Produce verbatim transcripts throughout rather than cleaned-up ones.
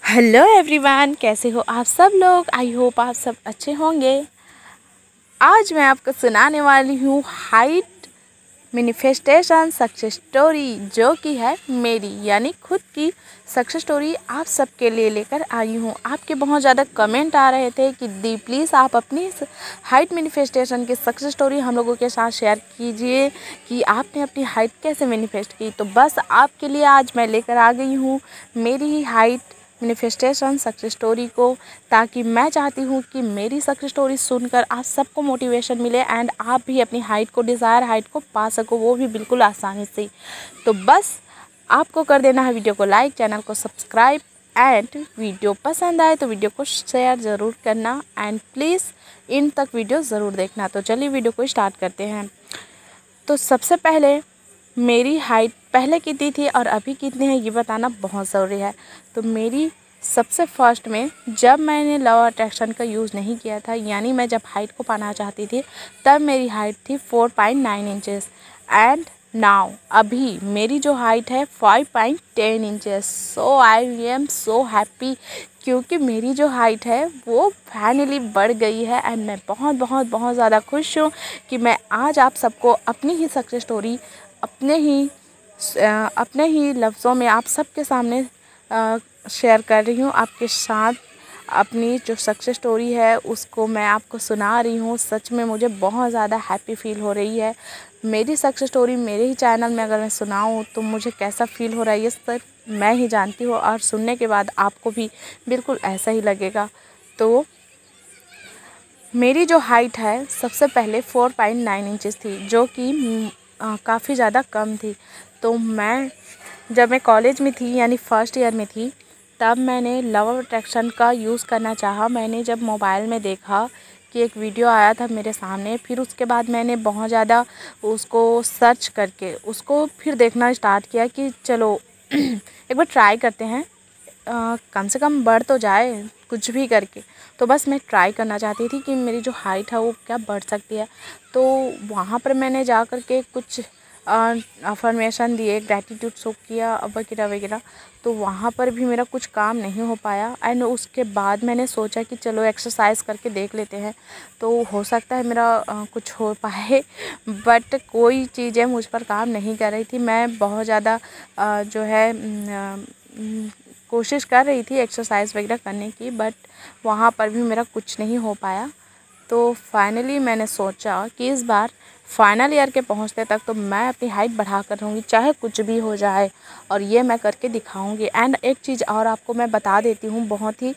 Hello everyone, कैसे हो आप सब लोग। आई होप आप सब अच्छे होंगे। आज मैं आपको सुनाने वाली हूँ हाइट मैनिफेस्टेशन सक्सेस स्टोरी, जो कि है मेरी यानी खुद की सक्सेस स्टोरी आप सबके लिए लेकर आई हूँ। आपके बहुत ज़्यादा कमेंट आ रहे थे कि दी प्लीज़ आप अपनी हाइट मैनिफेस्टेशन की सक्सेस स्टोरी हम लोगों के साथ शेयर कीजिए कि आपने अपनी हाइट कैसे मैनिफेस्ट की। तो बस आपके लिए आज मैं लेकर आ गई हूँ मेरी ही हाइट मैनिफेस्टेशन सक्सेस स्टोरी को, ताकि मैं चाहती हूँ कि मेरी सक्सेस स्टोरी सुनकर आप सबको मोटिवेशन मिले एंड आप भी अपनी हाइट को, डिज़ायर हाइट को पा सको, वो भी बिल्कुल आसानी से। तो बस आपको कर देना है वीडियो को लाइक, चैनल को सब्सक्राइब एंड वीडियो पसंद आए तो वीडियो को शेयर ज़रूर करना एंड प्लीज़ इन तक वीडियो ज़रूर देखना। तो चलिए वीडियो को स्टार्ट करते हैं। तो सबसे पहले मेरी हाइट पहले कितनी थी और अभी कितनी है ये बताना बहुत ज़रूरी है। तो मेरी सबसे फर्स्ट में जब मैंने लव अट्रैक्शन का यूज़ नहीं किया था, यानी मैं जब हाइट को पाना चाहती थी, तब मेरी हाइट थी four point nine inches and now अभी मेरी जो हाइट है five point ten inches. So I am so happy, क्योंकि मेरी जो हाइट है वो फाइनली बढ़ गई है एंड मैं बहुत बहुत बहुत ज़्यादा खुश हूँ कि मैं आज आप सबको अपनी ही सक्सेस स्टोरी अपने ही अपने ही लफ्ज़ों में आप सबके सामने शेयर कर रही हूँ। आपके साथ अपनी जो सक्सेस स्टोरी है उसको मैं आपको सुना रही हूँ। सच में मुझे बहुत ज़्यादा हैप्पी फील हो रही है। मेरी सक्सेस स्टोरी मेरे ही चैनल में अगर मैं सुनाऊँ तो मुझे कैसा फ़ील हो रहा है ये सिर्फ मैं ही जानती हूँ, और सुनने के बाद आपको भी बिल्कुल ऐसा ही लगेगा। तो मेरी जो हाइट है सबसे पहले फोर पॉइंट नाइन इंचेस थी, जो कि काफ़ी ज़्यादा कम थी। तो मैं जब मैं कॉलेज में थी यानी फर्स्ट ईयर में थी, तब मैंने लव अट्रैक्शन का यूज़ करना चाहा। मैंने जब मोबाइल में देखा कि एक वीडियो आया था मेरे सामने, फिर उसके बाद मैंने बहुत ज़्यादा उसको सर्च करके उसको फिर देखना स्टार्ट किया कि चलो एक बार ट्राई करते हैं, आ, कम से कम बढ़ तो जाए कुछ भी करके। तो बस मैं ट्राई करना चाहती थी कि मेरी जो हाइट है वो क्या बढ़ सकती है। तो वहाँ पर मैंने जा कर के कुछ अफर्मेशन दिए, ग्रैटिट्यूड शो किया वगैरह वगैरह। तो वहाँ पर भी मेरा कुछ काम नहीं हो पाया एंड उसके बाद मैंने सोचा कि चलो एक्सरसाइज करके देख लेते हैं, तो हो सकता है मेरा आ, कुछ हो पाए। बट कोई चीज़ें मुझ पर काम नहीं कर रही थी। मैं बहुत ज़्यादा जो है आ, कोशिश कर रही थी एक्सरसाइज वगैरह करने की, बट वहाँ पर भी मेरा कुछ नहीं हो पाया। तो फाइनली मैंने सोचा कि इस बार फाइनल ईयर के पहुँचते तक तो मैं अपनी हाइट बढ़ा कर रहूँगी, चाहे कुछ भी हो जाए, और ये मैं करके दिखाऊंगी। एंड एक चीज़ और आपको मैं बता देती हूँ, बहुत ही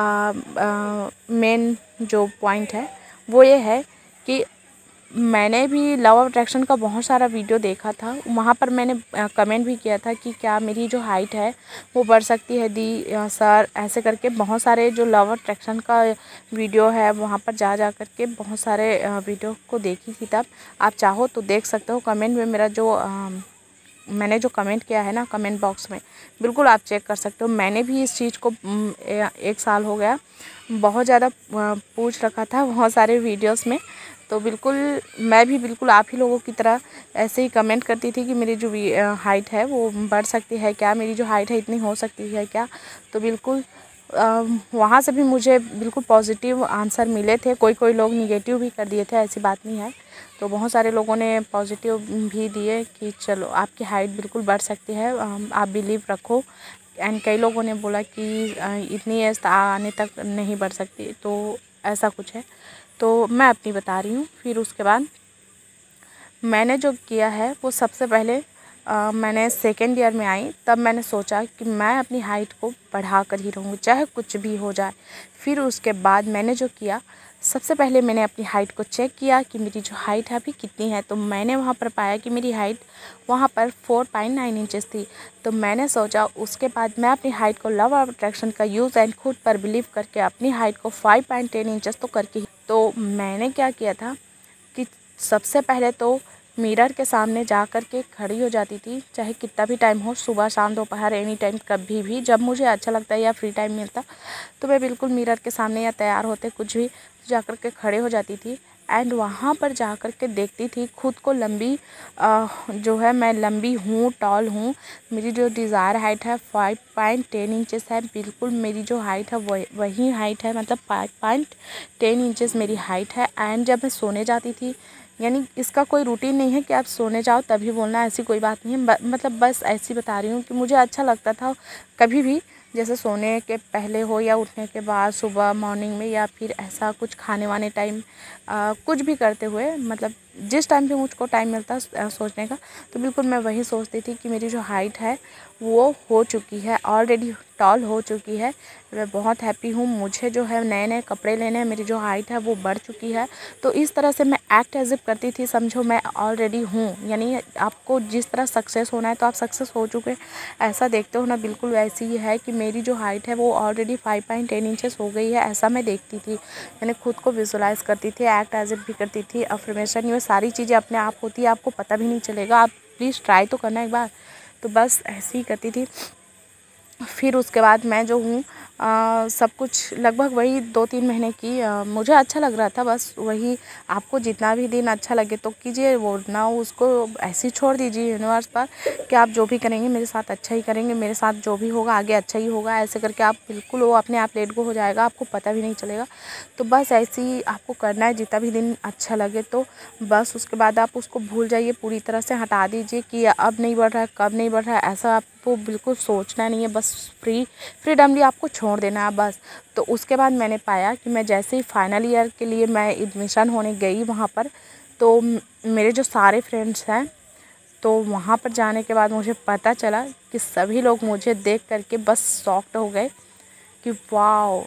मेन जो पॉइंट है वो ये है कि मैंने भी लव अट्रैक्शन का बहुत सारा वीडियो देखा था। वहाँ पर मैंने कमेंट भी किया था कि क्या मेरी जो हाइट है वो बढ़ सकती है दी सर, ऐसे करके बहुत सारे जो लव अट्रैक्शन का वीडियो है वहाँ पर जा जा कर के बहुत सारे वीडियो को देखी थी। तब आप चाहो तो देख सकते हो कमेंट में, मेरा जो आ, मैंने जो कमेंट किया है ना कमेंट बॉक्स में, बिल्कुल आप चेक कर सकते हो। मैंने भी इस चीज़ को एक साल हो गया बहुत ज़्यादा पूछ रखा था बहुत सारे वीडियोस में। तो बिल्कुल मैं भी बिल्कुल आप ही लोगों की तरह ऐसे ही कमेंट करती थी कि मेरी जो हाइट है वो बढ़ सकती है क्या, मेरी जो हाइट है इतनी हो सकती है क्या। तो बिल्कुल वहाँ से भी मुझे बिल्कुल पॉजिटिव आंसर मिले थे। कोई कोई लोग निगेटिव भी कर दिए थे, ऐसी बात नहीं है। तो बहुत सारे लोगों ने पॉजिटिव भी दिए कि चलो आपकी हाइट बिल्कुल बढ़ सकती है, आप बिलीव रखो। एंड कई लोगों ने बोला कि इतनी एज आने तक नहीं बढ़ सकती, तो ऐसा कुछ है। तो मैं अपनी बता रही हूँ। फिर उसके बाद मैंने जो किया है वो सबसे पहले आ, मैंने सेकेंड ईयर में आई, तब मैंने सोचा कि मैं अपनी हाइट को बढ़ा कर ही रहूँगी चाहे कुछ भी हो जाए। फिर उसके बाद मैंने जो किया, सबसे पहले मैंने अपनी हाइट को चेक किया कि मेरी जो हाइट है अभी कितनी है। तो मैंने वहाँ पर पाया कि मेरी हाइट वहाँ पर फोर पॉइंट नाइन इंचेस थी। तो मैंने सोचा उसके बाद मैं अपनी हाइट को लव अट्रैक्शन का यूज़ एंड खुद पर बिलीव करके अपनी हाइट को फाइव पॉइंट टेन इंचेस तो करके ही। तो मैंने क्या किया था कि सबसे पहले तो मिरर के सामने जा कर के खड़ी हो जाती थी, चाहे कितना भी टाइम हो, सुबह शाम दोपहर एनी टाइम, कभी भी जब मुझे अच्छा लगता है या फ्री टाइम मिलता, तो मैं बिल्कुल मिरर के सामने या तैयार होते कुछ भी जा कर के खड़े हो जाती थी। एंड वहाँ पर जा कर के देखती थी खुद को लंबी, आ, जो है मैं लंबी हूँ, टॉल हूँ। मेरी जो डिज़ायर हाइट है फाइव पॉइंट टेन इंचेस है। बिल्कुल मेरी जो हाइट है वही वही हाइट है, मतलब फाइव पॉइंट टेन इंचेस मेरी हाइट है। एंड जब मैं सोने जाती थी, यानी इसका कोई रूटीन नहीं है कि आप सोने जाओ तभी बोलना, ऐसी कोई बात नहीं है, मतलब बस ऐसी बता रही हूँ कि मुझे अच्छा लगता था कभी भी, जैसे सोने के पहले हो या उठने के बाद, सुबह मॉर्निंग में, या फिर ऐसा कुछ खाने वाने टाइम, कुछ भी करते हुए, मतलब जिस टाइम पे मुझको टाइम मिलता है सोचने का, तो बिल्कुल मैं वही सोचती थी कि मेरी जो हाइट है वो हो चुकी है, ऑलरेडी टॉल हो चुकी है। मैं बहुत हैप्पी हूँ। मुझे जो है नए नए कपड़े लेने हैं, मेरी जो हाइट है वो बढ़ चुकी है। तो इस तरह से मैं एक्ट एज इफ करती थी, समझो मैं ऑलरेडी हूँ। यानी आपको जिस तरह सक्सेस होना है तो आप सक्सेस हो चुके ऐसा देखते हो ना, बिल्कुल वैसी ही है कि मेरी जो हाइट है वो already five point ten inches हो गई है, ऐसा मैं देखती थी। मैंने खुद को विजुलाइज करती थी, एक्ट एज इफ भी करती थी। अफर्मेशन ये सारी चीज़ें अपने आप होती है, आपको पता भी नहीं चलेगा। आप प्लीज़ ट्राई तो करना एक बार। तो बस ऐसे ही करती थी। फिर उसके बाद मैं जो हूँ सब कुछ लगभग वही दो तीन महीने की, आ, मुझे अच्छा लग रहा था। बस वही, आपको जितना भी दिन अच्छा लगे तो कीजिए, वो ना उसको ऐसे ही छोड़ दीजिए यूनिवर्स पर कि आप जो भी करेंगे मेरे साथ अच्छा ही करेंगे, मेरे साथ जो भी होगा आगे अच्छा ही होगा। ऐसे करके आप बिल्कुल वो अपने आप लेट गो हो जाएगा, आपको पता भी नहीं चलेगा। तो बस ऐसे ही आपको करना है, जितना भी दिन अच्छा लगे तो बस उसके बाद आप उसको भूल जाइए, पूरी तरह से हटा दीजिए कि अब नहीं बढ़ रहा है, कब नहीं बढ़ रहा है, ऐसा आपको बिल्कुल सोचना नहीं है। बस फ्री फ्रीडमली आपको छोड़ देना है बस। तो उसके बाद मैंने पाया कि मैं जैसे ही फाइनल ईयर के लिए मैं एडमिशन होने गई वहाँ पर, तो मेरे जो सारे फ्रेंड्स हैं, तो वहाँ पर जाने के बाद मुझे पता चला कि सभी लोग मुझे देख करके बस शॉक्ड हो गए कि वाओ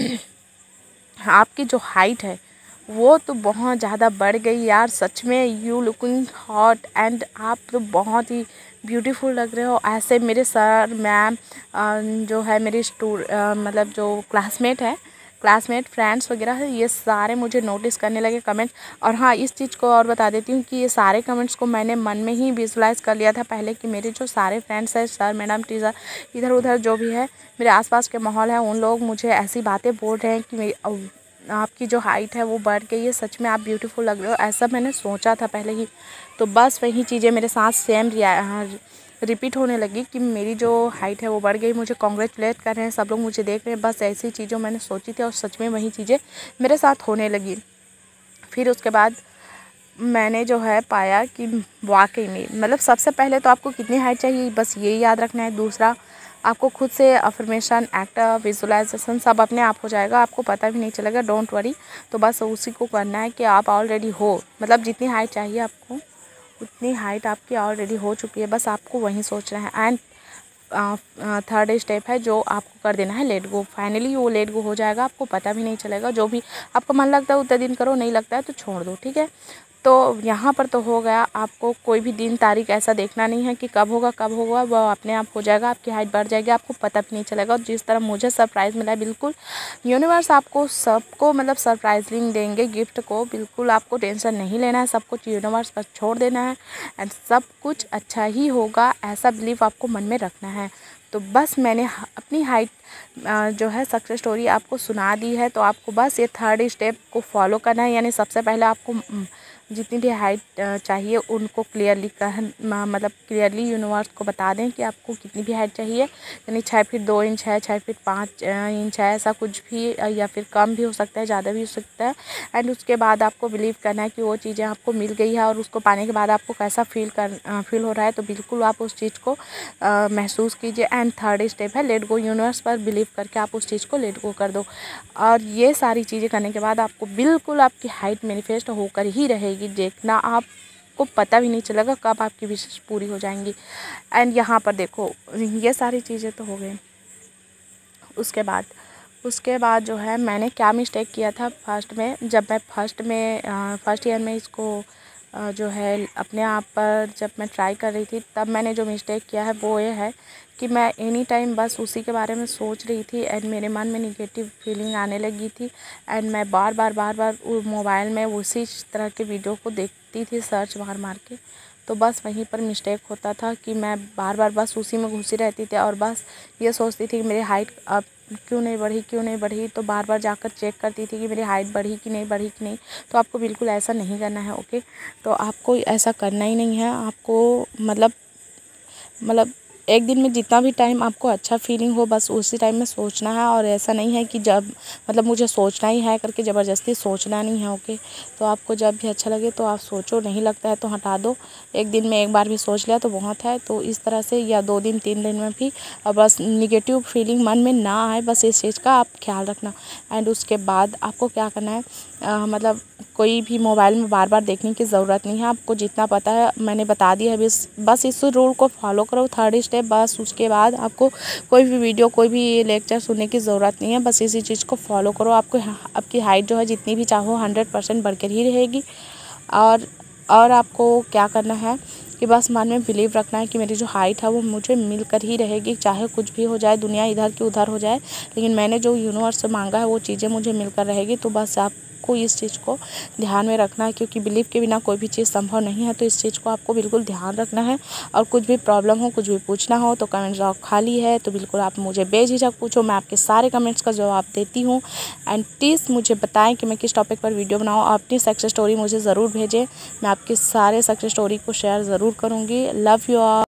आपकी जो हाइट है वो तो बहुत ज़्यादा बढ़ गई यार, सच में यू लुकिंग हॉट एंड आप तो बहुत ही ब्यूटीफुल लग रहे हो। ऐसे मेरे सर मैम जो है मेरे स्टू मतलब जो क्लासमेट है, क्लासमेट फ्रेंड्स वगैरह है, ये सारे मुझे नोटिस करने लगे कमेंट। और हाँ, इस चीज़ को और बता देती हूँ कि ये सारे कमेंट्स को मैंने मन में ही विजुलाइज़ कर लिया था पहले, कि मेरे जो सारे फ्रेंड्स हैं, सर मैडम टीचर इधर उधर जो भी है, मेरे आसपास के माहौल है, उन लोग मुझे ऐसी बातें बोल रहे हैं कि आपकी जो हाइट है वो बढ़ गई है, सच में आप ब्यूटीफुल लग रहे हो, ऐसा मैंने सोचा था पहले ही। तो बस वही चीज़ें मेरे साथ सेम रिपीट होने लगी कि मेरी जो हाइट है वो बढ़ गई, मुझे कॉन्ग्रेचुलेट कर रहे हैं, सब लोग मुझे देख रहे हैं। बस ऐसी चीज़ों मैंने सोची थी और सच में वही चीज़ें मेरे साथ होने लगी। फिर उसके बाद मैंने जो है पाया कि वाकई में, मतलब सबसे पहले तो आपको कितनी हाइट चाहिए बस ये याद रखना है। दूसरा, आपको खुद से अफर्मेशन, एक्ट, विजुलाइजेशन सब अपने आप हो जाएगा, आपको पता भी नहीं चलेगा, डोंट वरी। तो बस उसी को करना है कि आप ऑलरेडी हो, मतलब जितनी हाइट चाहिए आपको उतनी हाइट आपकी ऑलरेडी हो चुकी है, बस आपको वहीं सोचना है। एंड थर्ड स्टेप है जो आपको कर देना है, लेट गो। फाइनली वो लेट गो हो जाएगा, आपको पता भी नहीं चलेगा। जो भी आपको मन लगता है उतने दिन करो, नहीं लगता है तो छोड़ दो, ठीक है। तो यहाँ पर तो हो गया, आपको कोई भी दिन तारीख ऐसा देखना नहीं है कि कब होगा कब होगा, वह अपने आप हो जाएगा, आपकी हाइट बढ़ जाएगी, आपको पता भी नहीं चलेगा। और जिस तरह मुझे सरप्राइज़ मिला है, बिल्कुल यूनिवर्स आपको सबको मतलब सरप्राइजिंग देंगे गिफ्ट को, बिल्कुल आपको टेंशन नहीं लेना है, सब कुछ यूनिवर्स पर छोड़ देना है एंड सब कुछ अच्छा ही होगा, ऐसा बिलीव आपको मन में रखना है। तो बस मैंने अपनी हाइट जो है सक्सेस स्टोरी आपको सुना दी है, तो आपको बस ये थर्ड स्टेप को फॉलो करना है। यानी सबसे पहले आपको जितनी भी हाइट चाहिए उनको क्लियरली कह मतलब क्लियरली यूनिवर्स को बता दें कि आपको कितनी भी हाइट चाहिए, यानी छः फीट दो इंच है, छः फीट पाँच इंच है, ऐसा कुछ भी, या फिर कम भी हो सकता है, ज़्यादा भी हो सकता है। एंड उसके बाद आपको बिलीव करना है कि वो चीज़ें आपको मिल गई है, और उसको पाने के बाद आपको कैसा फील कर फील हो रहा है, तो बिल्कुल आप उस चीज़ को आ, महसूस कीजिए। एंड थर्ड स्टेप है लेट गो, यूनिवर्स पर बिलीव करके आप उस चीज़ को लेट गो कर दो। और ये सारी चीज़ें करने के बाद आपको बिल्कुल आपकी हाइट मैनिफेस्ट होकर ही रहेगी, देखना आपको पता भी नहीं चलेगा कब आपकी विशेष पूरी हो जाएंगी। एंड यहाँ पर देखो, ये सारी चीज़ें तो हो गई। उसके बाद उसके बाद जो है मैंने क्या मिस्टेक किया था फर्स्ट में, जब मैं फर्स्ट में फर्स्ट ईयर में इसको जो है अपने आप पर जब मैं ट्राई कर रही थी, तब मैंने जो मिस्टेक किया है वो ये है कि मैं एनी टाइम बस उसी के बारे में सोच रही थी एंड मेरे मन में निगेटिव फीलिंग आने लगी थी। एंड मैं बार बार बार बार मोबाइल में उसी तरह के वीडियो को देखती थी, सर्च मार मार के। तो बस वहीं पर मिस्टेक होता था कि मैं बार बार बस उसी में घुसी रहती थी और बस ये सोचती थी कि मेरी हाइट अब क्यों नहीं बढ़ी क्यों नहीं बढ़ी तो बार बार जाकर चेक करती थी कि मेरी हाइट बढ़ी कि नहीं बढ़ी कि नहीं। तो आपको बिल्कुल ऐसा नहीं करना है, ओके। तो आपको ऐसा करना ही नहीं है। आपको मतलब मतलब एक दिन में जितना भी टाइम आपको अच्छा फीलिंग हो बस उसी टाइम में सोचना है। और ऐसा नहीं है कि जब मतलब मुझे सोचना ही है करके ज़बरदस्ती सोचना नहीं है, ओके। तो आपको जब भी अच्छा लगे तो आप सोचो, नहीं लगता है तो हटा दो। एक दिन में एक बार भी सोच लिया तो बहुत है। तो इस तरह से या दो दिन तीन दिन में भी और बस निगेटिव फीलिंग मन में ना आए, बस इस चीज़ का आप ख्याल रखना। एंड उसके बाद आपको क्या करना है, आ, मतलब कोई भी मोबाइल में बार बार देखने की ज़रूरत नहीं है। आपको जितना पता है मैंने बता दिया है, बस बस इस रूल को फॉलो करो, थर्ड स्टेप। बस उसके बाद आपको कोई भी वीडियो कोई भी लेक्चर सुनने की ज़रूरत नहीं है, बस इसी चीज़ को फॉलो करो। आपको आपकी हाइट जो है जितनी भी चाहो हंड्रेड परसेंट बढ़कर ही रहेगी। और और आपको क्या करना है कि बस मन में बिलीव रखना है कि मेरी जो हाइट है वो मुझे मिलकर ही रहेगी, चाहे कुछ भी हो जाए, दुनिया इधर की उधर हो जाए, लेकिन मैंने जो यूनिवर्स से मांगा है वो चीज़ें मुझे मिलकर रहेगी। तो बस आपको इस चीज़ को ध्यान में रखना है, क्योंकि बिलीव के बिना कोई भी चीज़ संभव नहीं है। तो इस चीज़ को आपको बिल्कुल ध्यान रखना है। और कुछ भी प्रॉब्लम हो, कुछ भी पूछना हो तो कमेंट बॉक्स खाली है, तो बिल्कुल आप मुझे बेझिझक पूछो, मैं आपके सारे कमेंट्स का जवाब देती हूँ। एंड प्लीज़ मुझे बताएं कि मैं किस टॉपिक पर वीडियो बनाऊँ। अपनी सक्सेस स्टोरी मुझे ज़रूर भेजें, मैं आपके सारे सक्सेस स्टोरी को शेयर ज़रूर करूँगी। Love you all.